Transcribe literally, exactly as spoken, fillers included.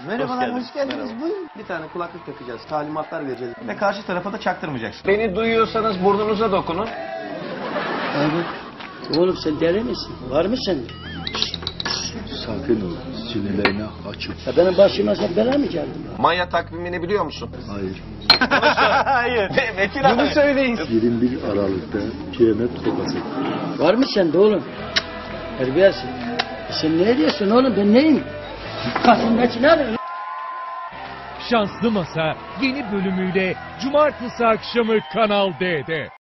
Merhabalar, Hoş hoş, geldin. geldiniz. Merhaba. Buyurun. Bir tane kulaklık takacağız. Talimatlar vereceğiz. Ve karşı tarafa da çaktırmayacaksın. Beni duyuyorsanız burnunuza dokunun. Abi, oğlum sen deli misin? Var mı sende? Sakin ol. Sinirlerine açık. Ya benim başıma sen bela mı geldin? Maya takvimini biliyor musun? Hayır. Hayır. Vekil abi. Bunu söyleyin. yirmi bir Aralık'ta kıyamet kopacak. Var mı sende oğlum? Terbiyesiz. E sen ne diyorsun oğlum? Ben neyim? Kasımdaki ne alıyorsun? Şanslı Masa yeni bölümüyle Cumartesi akşamı Kanal D'de.